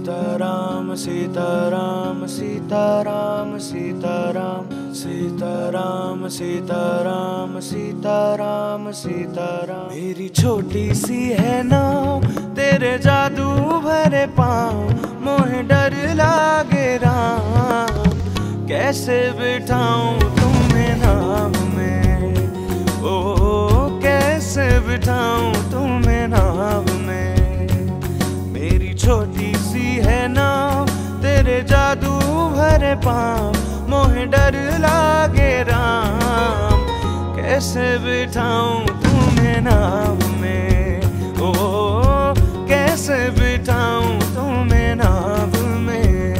सीताराम सीताराम सीताराम सीताराम सीताराम सीताराम सीताराम सीताराम। मेरी छोटी सी है नाव, तेरे जादू भरे पाँव, मोहे डर लागे राम। कैसे बिठाऊं तुम्हें नाव में, ओ कैसे बिठाऊं तुम्हें नाव में। मेरी छोटी सी है नाव, तेरे जादू भरे पाँव, मोहे डर लागे राम। कैसे बिठाऊं तुम्हें नाव में, ओ कैसे बिठाऊं तुम्हें नाव में।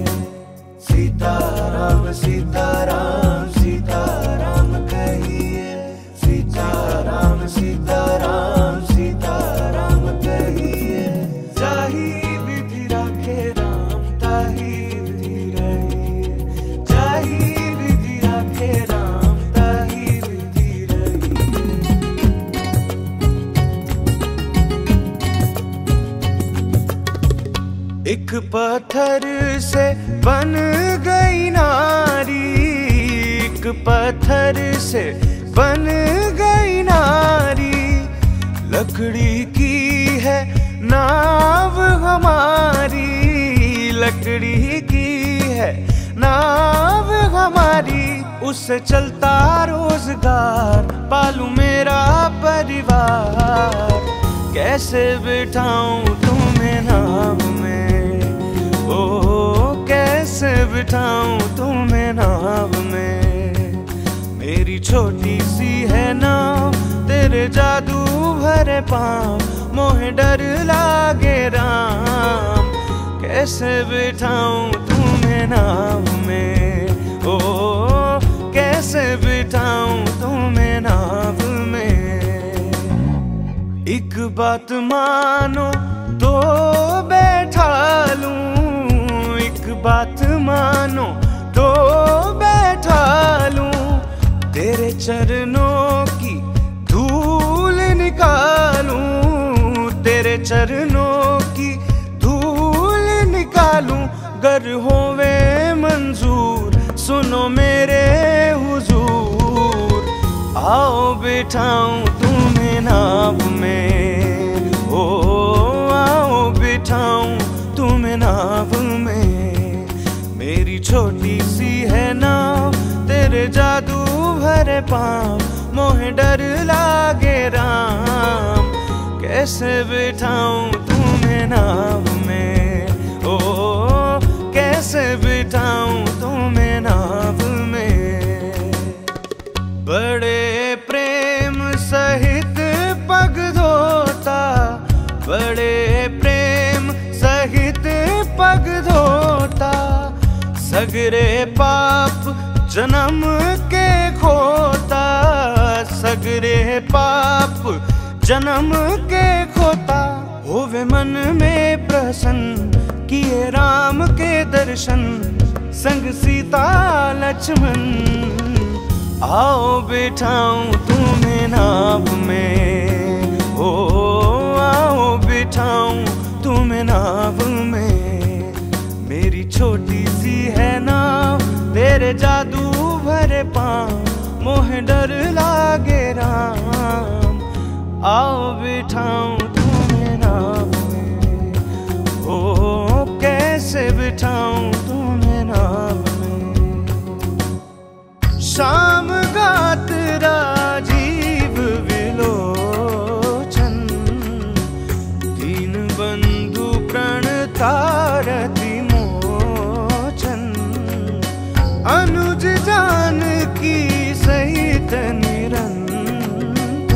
सीताराम सीताराम सीताराम कहिए, सीताराम सीताराम सीताराम कहिए। जाहि विधि राखे राम ताहि विधि रहिए, जाहि विधि राखे राम ताहि विधि रहिए। एक पत्थर से बन गई नारी, एक पत्थर से बन गई नारी। लकड़ी की है नाव हमारी, लकड़ी की है नाव हमारी। उससे चलता रोजगार, पालू मेरा परिवार। कैसे बिठाऊं तुम्हें नाव में, ओ कैसे बिठाऊं तुम्हें नाव में। मेरी छोटी सी है नाव, तेरे जादू भरे पाँव, मोहे डर लागे राम। कैसे बिठाऊं तुम्हें नाव में, ओ कैसे बिठाऊं तुम्हें नाव में। एक बात मानो तो बैठा लूं, एक बात मानो तो बैठा लूं। तेरे चरणों की धूल निकालूं, तेरे चरणों की धूल निकालूं। गर होवे मंजूर, सुनो मेरे हुजूर। आओ बिठाऊं तुम्हें नाव में, ओ आओ बिठाऊं तुम्हें नाव में। मेरी छोटी सी है नाव, तेरे जादू भरे पाँव, मोहे डर लागे राम। कैसे बिठाऊं तुम्हें नाव में, ओ कैसे बिठाऊं तुम्हें नाव में। बड़े प्रेम सहित पग धोता, बड़े प्रेम सहित पग धोता। सगरे पाप जन्म के खोता, सगरे पाप जन्म के खोता। होवे मन में प्रसन्न, किए राम के दर्शन, संग सीता लक्ष्मण। आओ बिठाऊं तुम्हें नाव में, ओ आओ बिठाऊं तुम्हें नाव में। मेरी छोटी सी है नाव, तेरे जादू भरे पाँव, मोहे डर लागे राम। आओ बिठाऊं तुम्हें नाव में, ओ कैसे बिठाऊं तुम्हें नाव में। शाम गात राजीव विलोचन, दीन बंधु प्रण तारति मोचन। अनुज जानकी सहित निरंतर,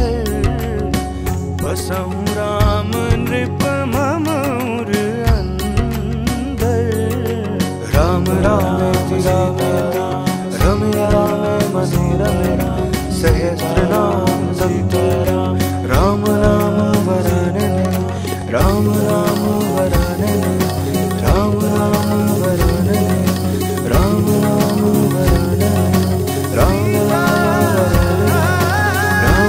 बसहु राम नृप मम उर अंदर। राम राम राम रमे राम मनोरमे, सहस्र नाम तत्तराम। राम राम वरानने, राम राम वरानने, राम राम वरानने, राम राम वरानने, राम राम वरानने, राम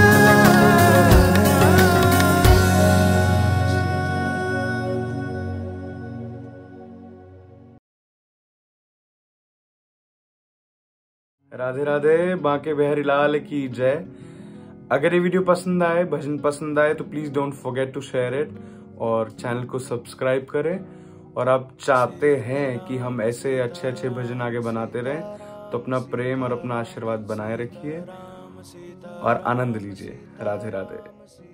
राम वरानने। राधे राधे, बांके बिहारी लाल की जय। अगर ये वीडियो पसंद आए, भजन पसंद आए तो please don't forget to share it और चैनल को सब्सक्राइब करें। और आप चाहते हैं कि हम ऐसे अच्छे अच्छे भजन आगे बनाते रहें तो अपना प्रेम और अपना आशीर्वाद बनाए रखिए और आनंद लीजिए। राधे राधे।